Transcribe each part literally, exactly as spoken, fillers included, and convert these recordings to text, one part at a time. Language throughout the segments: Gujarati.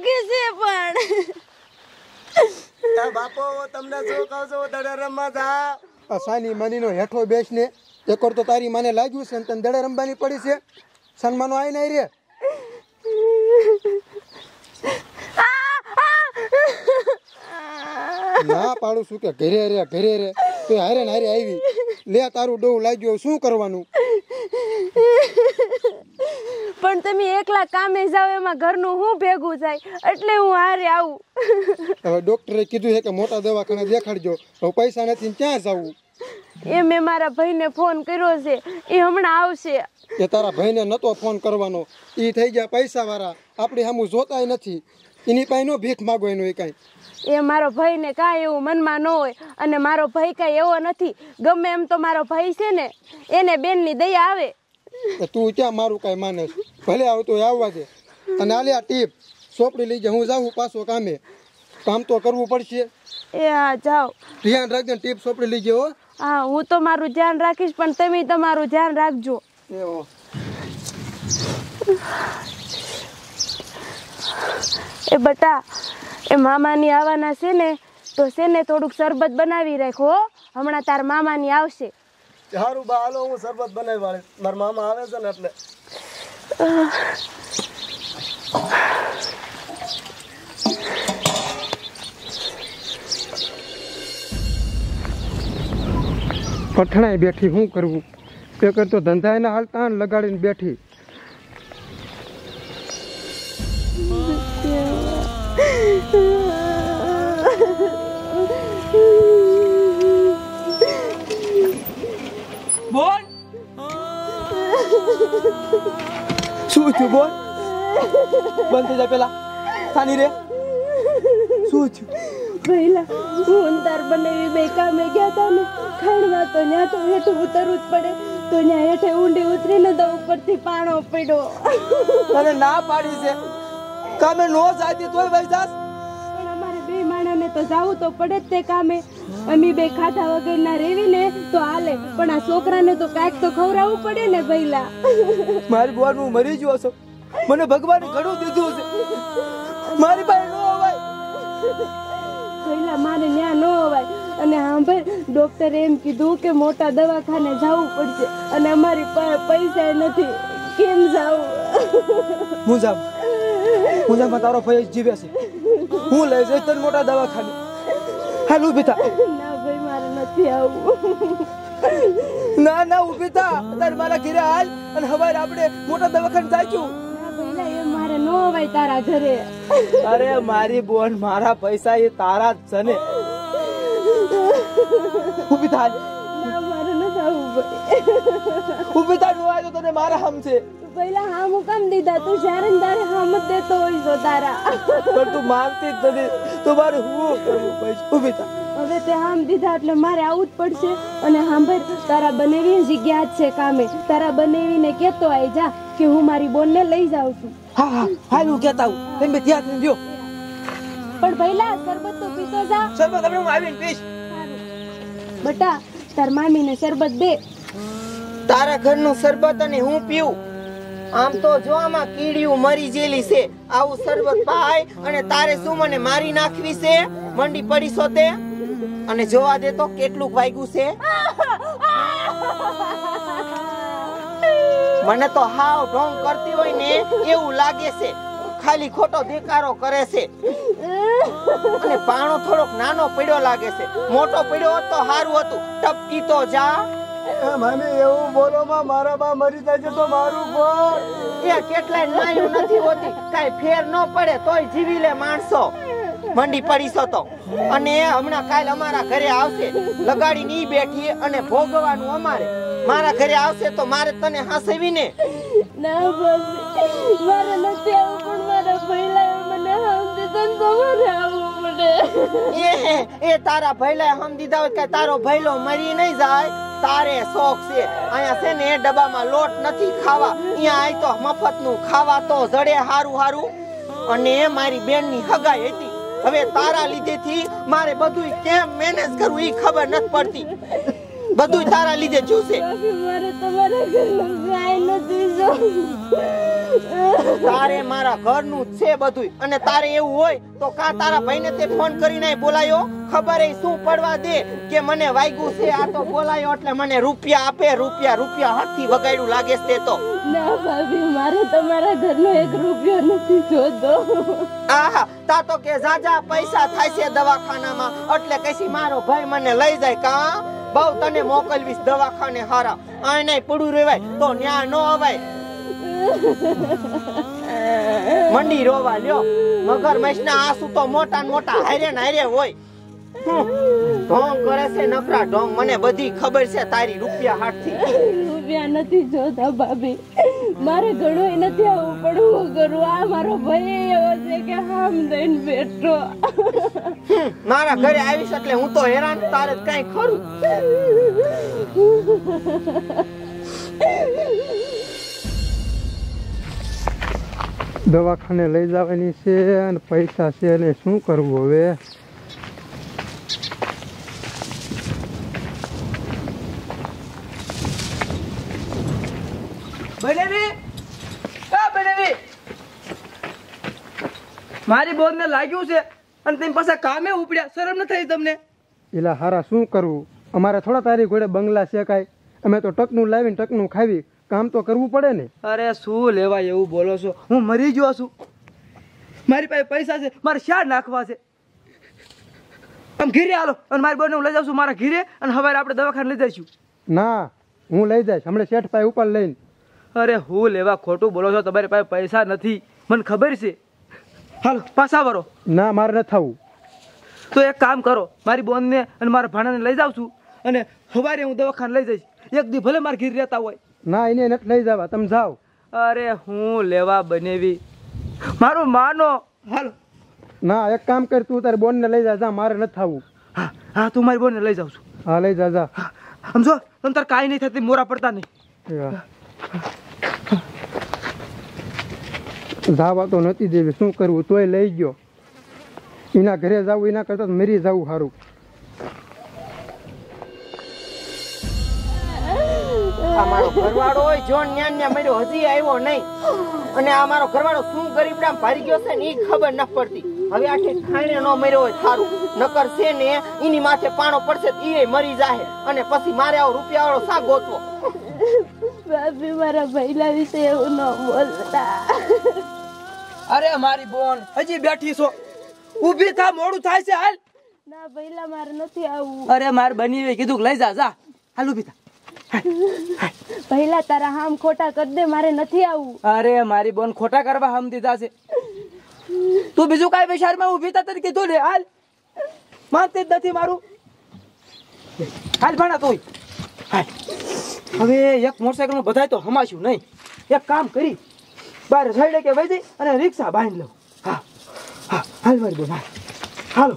દુખે છે પણ એ બાપો તમને શું કહું છું દડે રમવા જા આ સાની માનીનો હેઠો બેસને એકવાર તો તારી માને લાગ્યું છે ને તને દડે રમવાની પડી છે સન્માનો આઈ નહીં રે ના પાડું છું કે ઘરે રે ઘરે રે તો હારે ને હારે આવી લે તારું ડોવું લાગ્યું શું કરવાનું પણ તમે એકલા કામે જાવ એમાં ઘરનું હું ભેગું થાય એટલે હું હારે આવું હવે ડોક્ટરે કીધું છે કે મોટા દવાખાને દેખાડજો હવે પૈસા નથી ને ક્યાં જવું એ મેં મારા ભાઈને ફોન કર્યો છે એ હમણાં આવશે એ તારા ભાઈને નતો ફોન કરવાનો એ થઈ ગયા પૈસા વાળા આપણી સામું જોતાય નથી એની પાસે નો ભીખ માગો એનું એ કાંઈ એ મારો ભાઈને કાંઈ એવું મનમાં ન હોય અને મારો ભાઈ કાંઈ એવો નથી ગમે એમ તો મારો ભાઈ છે ને એને બેનની દયા આવે તું ક્યાં મારું કાંઈ માને ભલે આવતું આવવા દે અને આલે આ ટીપ સોપડી લઈ જાય હું જાઉં પાછો કામે કામ તો કરવું પડશે એ હા જાઓ ધ્યાન રાખજો ટીપ સોપડી લઈ ગયો હા હું તો મારું ધ્યાન રાખીશ પણ તમે તમારું ધ્યાન રાખજો એવો એ બટા એ મામાની આવવાના છે ને તો છે ને થોડુંક શરબત બનાવી રાખો હમણાં તાર મામાની આવશે સારું બા હાલો હું શરબત બનાવી વાળીશ મારા મામા આવે છે ને એટલે પઠણાઈ બેઠી શું કરવું તે કરતો ધંધા એના હાલતા લગાડીને બેઠી બોલ શું થયું બોલ બંધ થઈ જા પેલા સાની રે શું થયું પહેલા હું તાર બનાવી બે કામે ગયા હતા ને ખાણવા તો ત્યાં તો હેઠું ઉતરવું જ પડે તો ત્યાં હેઠે ઊંડી ઉતરીને તો ઉપરથી પાણો પડ્યો તને ના પાડી છે કામે નો જાતી તોય ભાઈ જાસ પણ અમારે બે માણાને તો જાવું તો પડે જ તે કામે અમે બે ખાધા વગરના રેવીને તો હાલે પણ આ છોકરાને તો કાંઈક તો ખવડાવવું પડે ને ભઈલા મારી બોન હું મરી ગયો છું મને ભગવાને ઘણું દીધું છે મારી પાસે નો અવાય ભઈલા મારે ન્યા નો અવાય અને સાંભળ ડોક્ટરે એમ કીધું કે મોટા દવાખાને જવું પડશે અને અમારી પાસે પૈસા નથી કેમ જાવું હું જાવ હું જાવ તારો ભાઈ જીવે છે હું લઈ જઈશ તને મોટા દવાખાને હાલ ઉભી થા ના ભાઈ મારે નથી આવું ના ના ઉભી થા તાર મારા ઘરે હાલ અને હવારે આપણે મોટા દવાખાને જાઈશું મારે નો અવાય તારા ઘરે અરે મારી બોન મારા પૈસા એ તારા જ છે ને ઉભી થા ના મારે નથી આવું ભાઈ ઉભી થા નો આવ્યો તને મારા હમ છે પહેલા હા હું કામ દીધા તું જ્યારે ને તારે હા મત દેતો હોય છો તારા પણ તું માનતી જ નથી તું મારે હું કરવું પડશે ઉભી થા હવે તે હામ દીધા એટલે મારે આવું જ પડશે અને સાંભળ તારા બનેવી જગ્યા જ છે કામે તારા બનેવીને કેતો આઈ જા કે હું મારી બોનને લઈ જાઉં છું હા હા હાલ હું કહેતા હું તમે ધ્યાન રાખજો પણ પહેલા શરબત તો પીતો જા શરબત આપણે હું આવીને પીશ બટા તાર મામીને શરબત દે તારા ઘરનું શરબત અને હું પીવું આમ તો જો આમાં કીડીયું મરી જેલી છે આવું શરબત પાય અને તારે શું મને મારી નાખવી છે મંડી પડી છો તે અને જોવા દે તો કેટલું વાગ્યું છે મને તો હાવ ઢોંગ કરતી હોય ને એવું લાગે છે ખાલી ખોટો દેકારો કરે છે અને પાણો થોડોક નાનો પડ્યો લાગે છે મોટો પડ્યો હોત તો સારું હતું ટપકી તો જા મામી એવું બોલો માં મારા બા મરી જાય તો મારું બોલ એ કેટલાય નાયું નથી હોતી કાઈ ફેર ન પડે તોય જીવી લે માણસો મંડી પડીશો તો અને હમણાં કાલ અમારા ઘરે આવશે લગાડી ની બેઠી અને ભોગવાનું અમારે મારા ઘરે આવશે તો મારે તને હસાવી ને ના ભાભી મારે નથી આવું પણ મારા ભઈલા મને હામ દીધો તો મારે આવવું પડે એ એ તારા ભઈલા હમ દીધા હોય કે તારો ભઈલો મરી નહીં જાય તારે શોખ છે અહીંયા છે ને ડબ્બામાં લોટ નથી ખાવા અહીંયા આય તો મફત નું ખાવા તો જડે હારું હારું અને મારી બેન ની હગાઈ હતી હવે તારા લીધેથી મારે બધું કેમ મેનેજ કરવું ઈ ખબર નથી પડતી બધું તારા લીધે જોશે મારે તમારા ઘરનું ગાય નથી જો તારે મારા ઘરનું જ છે બધું, અને તારે એવું હોય તો કા તારા ભાઈને તે ફોન કરીને બોલાયો? ખબર એ શું પડવા દે કે મને વાગ્યું છે, આ તો બોલાયો એટલે મને રૂપિયા આપે, રૂપિયા રૂપિયા હાથથી વગાડ્યું લાગે છે તો. ના ભાભી, મારે તમારા ઘરનો એક રૂપિયો નથી જોતો. આહા, તા તો કે જાજા પૈસા થાય છે દવાખાનામાં એટલે કઈસી મારો ભાઈ મને લઈ જાય. કા બહુ તને મોકલવીશ દવાખાને હારા, આ નહીં પડું રેવાય તો ન્યા નો અવાય. મંડી રોવા લ્યો, મગરમચ્છ ના આંસુ તો મોટા ને મોટા હારે ને હારે હોય. ઢોંગ કરે છે નકરા ઢોંગ, મને બધી ખબર છે તારી રૂપિયા હાથથી. રૂપિયા નથી જોતા ભાભી, મારે ઘણો નથી આવવું પડવું કરું. આ મારો ભાઈ એવો છે કે હામ દઈને બેઠો. મારા ઘરે આવીશ એટલે હું તો હેરાન, તારે કઈ ખરું? દવાખાને લઈ જવાની છે અને પૈસા છે અને શું કરવું હવે? બનેવી, આ બનેવી, મારી બોન ને લાગ્યું છે અને તેની પાસે કામે ઉપડ્યા. શરમ ન થઈ તમને? એલા હારા શું કરવું? અમારે થોડા તારી ઘોડે બંગલા છે કાંઈ? અમે તો ટકનું લાવીને ટકનું ખાવી, કામ તો કરવું પડે ને. અરે શું લેવા એવું બોલો છો? હું મરી ગયો છું, મારી પાસે પૈસા છે, મારે શા નાખવા છે? આમ ઘીરે હાલો અને મારી બોનને હું લઈ જાઉં છું મારા ઘીરે, અને હવે આપણે દવાખાને લઈ જઈશું. ના, હું લઈ જઈશ હમણાં શેઠ પાસે ઉપર લઈને. અરે હું લેવા ખોટું બોલો છો? તમારી પાસે પૈસા નથી, મને ખબર છે. હાલો પાછા વરો. ના, મારે ન થવું. તો એક કામ કરો, મારી બોનને અને મારા ભાણાને લઈ જાઉં છું અને સવારે હું દવાખાને લઈ જઈશ. એક દી ભલે મારે ઘીર રહેતા હોય. ના, એને નથી લઈ જવા, તમે જાઓ. અરે હું લેવા બનેવી, મારું માનો. હાલો. ના, એક કામ કર, તું તારી બોનને લઈ જા, જા, મારે નથી થવું. હા હા, તું મારી બોનને લઈ જાઉં છું. હા, લઈ જા, જા. સમજો, તમ તાર કાંઈ નહીં થતી, મોરા પડતા નહીં. જવા તો નથી દેવી, શું કરવું? તોય લઈ ગયો. એના ઘરે જવું એના કરતા મરી જવું સારું. આ મારો ઘરવાળો હોય જો ન્યા ન્યા મળ્યો હજી આવ્યો નહીં, અને આ મારો ઘરવાળો શું ગરીબડામ ભારી ગયો છે ને એ ખબર ન પડતી. હવે આઠે ખાઈને ન મર્યો હોય સારું, નકર છે ને એની માથે પાણો પડશે એ મરી જાય, અને પછી મારે આવો રૂપિયા વાળો શા ગોતવો? ભાભી, મારા ભૈલા વિશે એવું ન બોલતા. અરે મારી બોન હજી બેઠી છો, ઊભી થા, મોડું થાય છે. હાલ. ના ભૈલા, મારે નથી આવવું. અરે માર બની કીધું લઈ જા, જા. હાલ ઊભી થા. ભૈલા, તારા હામ ખોટા કરી દે, મારે નથી આવવું. અરે મારી બોન ખોટા કરવા હમ દીધા છે. તું બીજું કાંઈ વિચારમાં ઊભી થા તને કીધું ને. હાલ, માનતી જ નથી મારું. હાલ ભાણા તું. હાલ. હવે એક મોટરસાયકલ માં બધાય તો હમાશું નહીં. એક કામ કરી, બહાર સાઈડે કે વહી જઈ અને રિક્ષા બાંધી લઉં. હા હા, હાલ મારી બોન, હાલ. હાલો.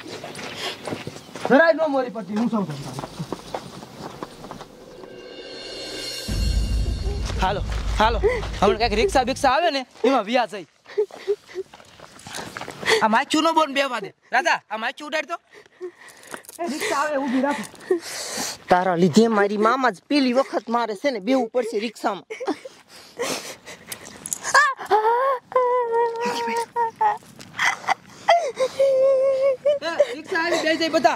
જરાય નો મોરી પડતી, હું સમજાવું. હાલો હાલો, હમણાં કઈક રિક્ષા બિક્ષા આવે ને એમાં વ્યાજ જઈ. આ માચું નો બોન બેવા દે. રાધા, આ માચું ઉડાડ તો. રિક્ષા આવે ઊભી રાખો. તારા લીધે મારી મામા જ પેલી વખત મારે છે ને બેવું પડશે રિક્ષામાં. રિક્ષા આવી બે જાય બધા.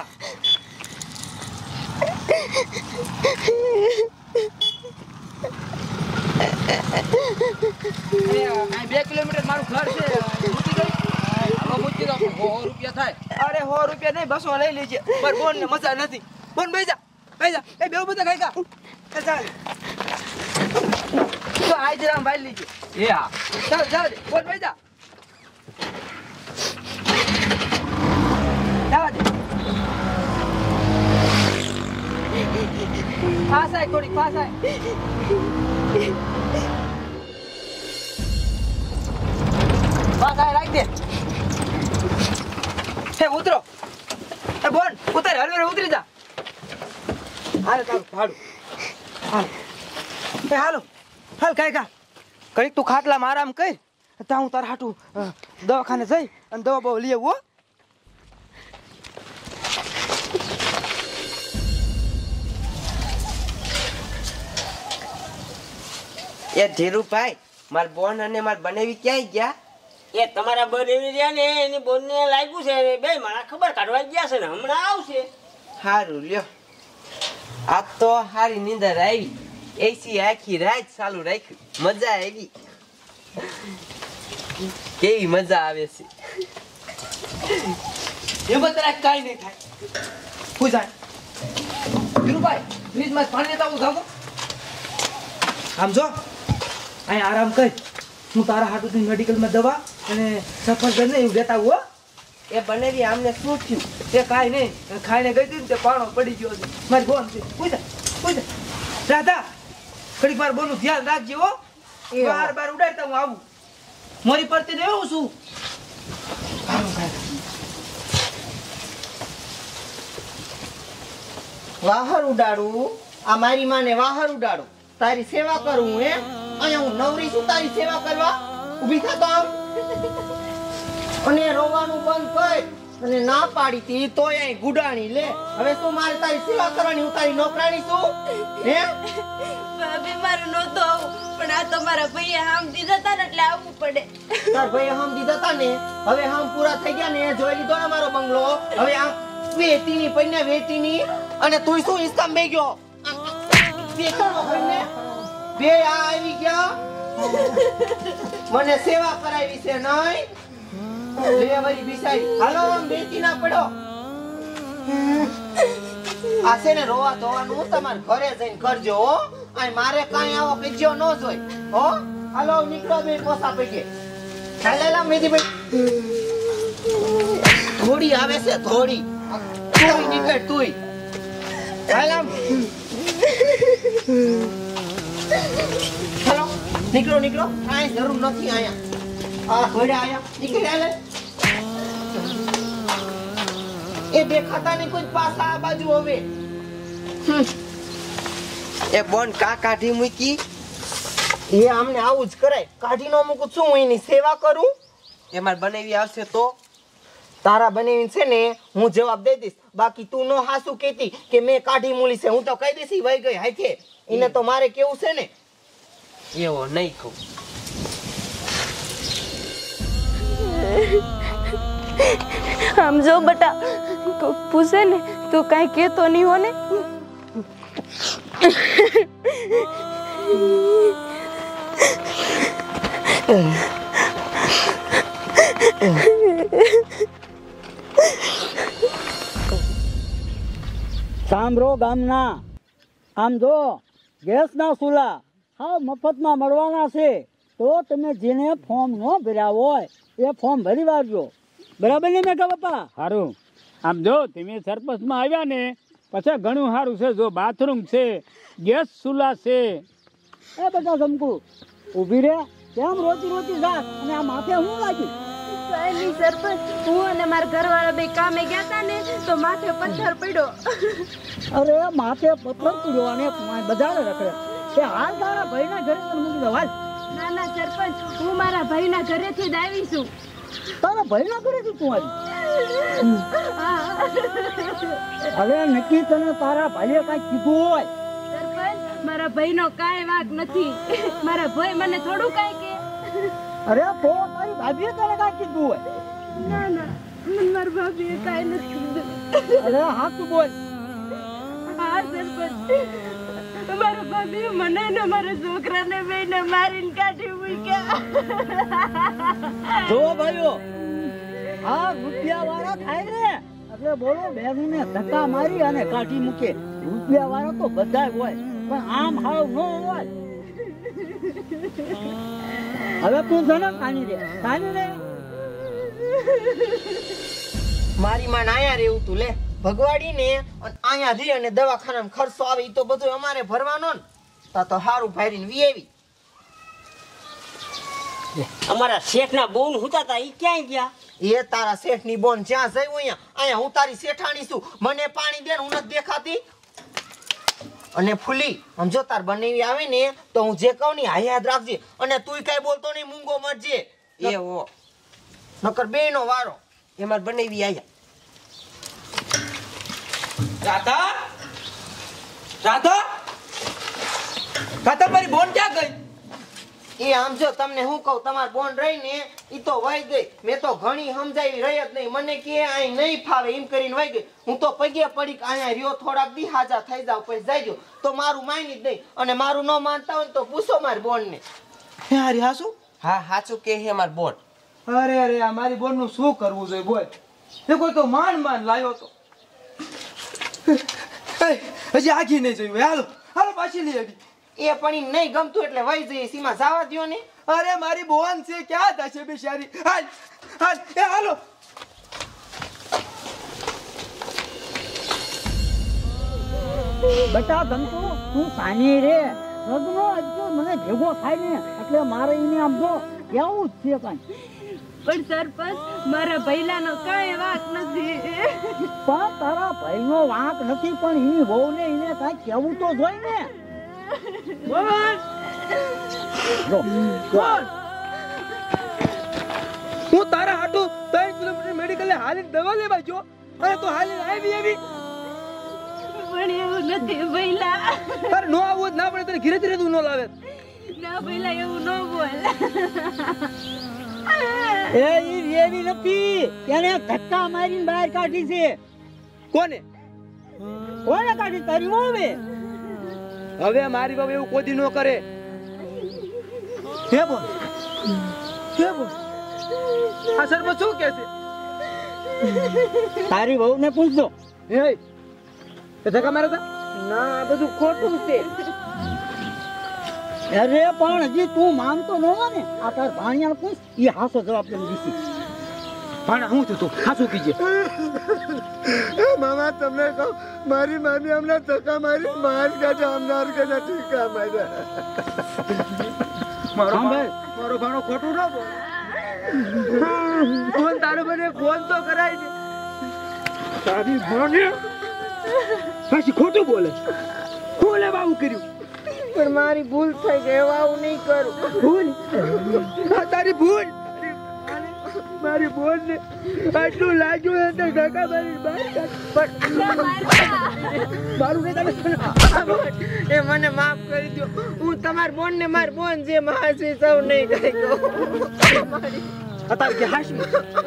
બે કિલોમીટર મારું ઘર છે. મૂકી ગઈ સો રૂપિયા થાય. અરે સો રૂપિયા નહીં, બસો લઈ લેજે. પર બોન ને મજા નથી. બોન બેસી જા, બેસી જા. એ બેવ બધા ખાઈ કા. ચાલ તો હાજરામ ભાઈ લેજે. એ હા, ચાલ ચાલ બોન બેસી જા. જવા દે. પાસ આય, થોડી પાસ આય. પાસ આય, રાખ દે. હે ઉતરો. એ બોન ઉતર, હરવે ઉતરી જા. હાલ ચાલ ભાડું. હાલ. એ હાલો. હાલ કાઈ કા. કઈક તું ખાટલામાં આરામ કર. તા હું તારા હાટું દવાખાને જઈ અને દવા બહુ લઈ આવું. એ ધીરુભાઈ, માર બોન અને માર બનેવી ક્યાંય ગયા? એ તમારા બનેવી રહ્યા ને એની બોનને લાગ્યું છે બે મારા ખબર કાઢવા ગયા છે ને હમણાં આવશે. હારું લ્યો. આ તો હારી નીંદર આવી. એસી આખી રાત ચાલુ રાખ્યું. મજા આવી. કેવી મજા આવે છે. એ બધા કાઈ નહીં થાય. હું જાય ધીરુભાઈ ફ્રીજમાં પાણી લેતા આવું જાવ. આમ જો અહીં આરામ કર. હું તારા હાટુથી મેડિકલમાં દવા અને સફરજન ને એવું લેતા આવું હો. એ બનેવી આમને શું થયું? એ કાંઈ નહીં ખાઈને ગઈ હતી ને તે પાણો પડી ગયો છે મારી બોન છે. પૂછા પૂછા રાધા ઘડીક વાર બોલું ધ્યાન રાખજો હો. બાર બાર ઉડાડતા હું આવું. મારી પરથી રહેવું છું. વાહર ઉડાડું આ મારી માને વાહર ઉડાડું તારી સેવા કરું હે અહીંયા હું નવરી છું તારી સેવા કરવા ઊભી થા તો આમ અને રોવાનું બંધ કર અને ના પાડી તી તોય અહીં ગુડાણી લે હવે શું મારે તારી સેવા કરવાની હું તારી નોકરાણી છું હે ભાભી મારું નહોતું આવું પણ આ તો મારા ભાઈએ હામ દીધા હતા ને એટલે આવવું પડે. તાર ભાઈ હમ દીધા તા ને હવે હમ પૂરા થઈ ગયા ને જોઈ લીધો ને મારો બંગલો હવે આ વેતીની પૈને વેતીની અને તું શું ઇસ્કામ બે ગયો વેતનો પૈને બે આ આવી ગયા મને સેવા કરાવી છે નહીં લે વરી બિસાઈ હાલો આમ વેતી ના પડો આ છે ને રોવા ધોવાનું તમાર ઘરે જઈને કરજો હો આ મારે કાઈ આવો કીજો ન જોઈ હો હાલો નીકળો બે પોસા પૈકે ચાલેલા મેદી ભાઈ થોડી આવે છે થોડી થોડી નીકળ તુંય ચાલમ ચાલો નીકળો નીકળો કાઈ જરૂર નથી આયા આ ઘોડા આયા નીકળ આલે એ દેખાતા નહીં કોઈ પાછા આ બાજુ હવે એ બોન કા કાઢી મૂકી? એ આમને આવું જ કરાય કાઢી નો મૂકું છું હું એની સેવા કરું એ માર બનેવી આવશે તો? તારા બનેવીને છે ને હું જવાબ દઈ દઈશ બાકી તું નો હાસુ કહેતી કે મેં કાઢી મૂલી છે હું તો કહી દઈશ વહી ગઈ હાથે એને તો મારે કેવું છે ને એવો નહીં કહું. આમ જો બટા કોઈ પૂછે ને તું કાંઈ કહેતો નહીં હો ને. સાંભળો ગામના આમ જો ગેસના ચૂલા હા મફતમાં મળવાના છે તો તમે જેને ફોર્મ ન ભર્યા હોય એ ફોર્મ ભરી વાળજો બરાબર ને મેકા બાપા? સારું. આમ જો તમે સરપંચમાં આવ્યા ને પછી ઘણું સારું છે. જો બાથરૂમ છે, ગેસ ચૂલા છે. એ બધા શંકુ ઊભી રે કેમ રોતી રોતી જા અને આ માથે શું લાગ્યું? કાંઈ નહીં સરપંચ હું અને મારા ઘરવાળા બે કામે ગયા હતા ને તો માથે પથ્થર પડ્યો. અરે માથે પથ્થર પડ્યો અને બધાને રખડે એ હાલ તારા ભાઈના ઘરે તને મૂકી દો હાલ. ના ના સરપંચ હું મારા ભાઈના ઘરેથી જ આવી છું. તારા ભાઈના ઘરે તું તું આવી? હવે નક્કી તને તારા ભાઈએ કાંઈ કીધું હોય? સરપંચ મારા ભાઈનો કાંઈ વાંક નથી. મારા ભાઈ મને થોડું કાંઈ કે. અરે તો તારી ભાભીએ તને કાંઈ કીધું હોય? ના ના મારા ભાભીએ કાંઈ નથી કીધું. અરે હા તું બોલ. હા સરપંચ મારા ભાભી મને ને મારા છોકરાને બેને મારીને કાઢી મૂક્યા. જો ભાઈઓ આ રૂપિયા વાળા થાય ને એટલે બોલો બેનને ધક્કા મારી અને કાઢી મૂકે. રૂપિયા વાળા તો બધા હોય પણ આમ હાવ ન હોય. હવે તું છે ને કાની રે કાની રે મારી માં આયા રેવું તું લે ભગવાડી ને આયા રે અને દવાખાનામાં ખર્ચો આવે ઈ તો બધું અમારે ભરવાનો ને તા તો હારું ભાઈરીને વીએવી અમારા શેઠના બોન હુતા તા ઈ ક્યાં ગયા? એ તારા શેઠ ની બોન જ્યાં જઈ અહીંયા અહીંયા હું તારી શેઠાણી છું મને પાણી દે હું નથી દેખાતી અને ફૂલી સમજો તાર બનેવી આવે ને તો હું જે કહું ની આ યાદ રાખજે અને તુંય કઈ બોલતો નહીં મૂંગો મરજે એવો નકર બે નો વારો એ માર બનેવી આયા. રાધા રાધા રાધા મારી બોન ક્યાં ગઈ? એ આમ જો તમને હું કહું, તમાર બોન રહી ને ઈ તો વહી ગઈ. મેં તો ઘણી સમજાવી રહી જ નહીં. મને કે અહીં નહીં ફાવે એમ કરીને વહી ગઈ. હું તો પગે પડી અહીંયા રહ્યો થોડાક દી હાજા થઈ જાવ પછી જાયજો તો મારું માની જ નહીં. અને મારું ન માનતા હોય તો પૂછો મારી બોન ને. હારી હાસુ હા સાચું કે હે માર બોન. અરે અરે આ મારી બોન નું શું કરવું જોઈએ બોલ. એ કોઈ તો માંડ માંડ લાવ્યો તો. એ, હજી આગી નહીં જોયું. હાલો હાલો પાછી લઈ આવી. એ પણ ઈ નહીં ગમતું એટલે વહી જઈએ. સીમા જવા દ્યો ને. અરે મારી બોન છે ક્યાં થશે બિચારી. હાલ હાલ એ હાલો. બેટા ગમતો તું સાની રે રગનો અજ્જો મને ભેગો થાય ને એટલે મારે એને આમ જો કેવું જ છે કાંઈ. પણ સરપંચ મારા ભૈલાનો કઈ વાત નથી. પણ તારા ભાઈનો વાંક નથી પણ ઈ વહુને એને કાંઈ કેવું તો જોઈ ને. જો, કોણ? હું તારા હાટુ ત્રણ કિલોમીટર મેડિકલ હાલીને દવા લેવા જો અને તું હાલીને આવી આવી. પણ એવું નથી ભૈલા. અરે નો આવું ના પડે તને ઘીરે ધીરે તું નો લાવે. ના ભૈલા એવું ન બોલ. એ ઈ એવી નથી એને ધક્કા મારીને બહાર કાઢી છે. કોને કોને કાઢી? તારી વહુએ. હવે મારી બાબા એવું કોઈ દી ન કરે. હે બોલ હે બોલ આ સરપંચ શું કે છે? તારી વહુને પૂછજો. હે એ ધક્કા મારે તા ના આ બધું ખોટું છે. અરે પણ હજી તું માનતો ન હોય ને આ તાર ભાણિયાને પૂછ ઈ હાસો જવાબ તને દીધી. ભાણા હું થયું તું હાસું કીજે. મામા તમને કહું મારી મામી અમને ધક્કા મારી માર કાઢે અમને કાઢે ટીકા માર્યા. મારો ભાઈ મારો ભાણો ખોટું ન બોલ. ફોન તારો મને ફોન તો કરાય દે. તારી ભાણે પાછી ખોટું બોલે. હું લેવા આવું કર્યું? પણ મારી ભૂલ થઈ ગઈ. હવે આવું નહીં કરું. ભૂલ? આ તારી ભૂલ? મારી બોન ને આટલું લાગ્યું એટલે ધક્કા મારી બહાર કાઢ. મારું નહીં તારે. એ મને માફ કરી દો. હું તમાર બોન ને માર બોન જે મહાસી સૌ નહીં કઈ કહું. અત્યારે કે હાશમી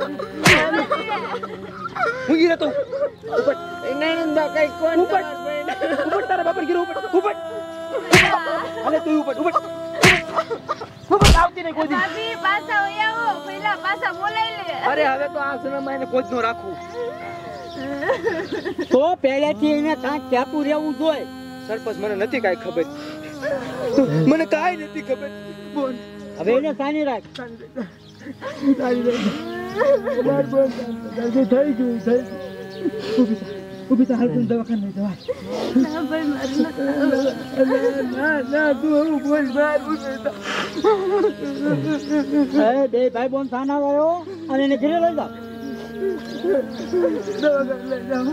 હું ગીરે તો ઉપર નણંદા કઈ કોણ ઉપર તમાર બહેન? ઉપર તારા બાપર ગીરો ઉપર ઉપર અલે તું ઉપર ઉપર ઉપર આવતી નહીં કોઈ દી. ભાભી પાછા વહી આવો. ભૈલા પાછા બોલાઈ લે. અરે હવે તો આ સમયમાં એને કોઈ જ ન રાખવું. તો પહેલેથી એને કાંઈક કહેતું રહેવું જોઈએ. સરપંચ મને નથી કાંઈ ખબર. મને કાંઈ નથી ખબર. બોલ હવે એને સાની રાખ. તારી માર બોલ થઈ ગયું થઈ ગયું. ઉભી તો હાલ તું દવાખાને લઈ જવા. ના ભાઈ મારું નથી. ના ના તું હું બોલ માર એ બે ભાઈ બોન સાના આવ્યો અને એને ઘરે લઈ જાઓ. દવાખાને લઈ જાવ.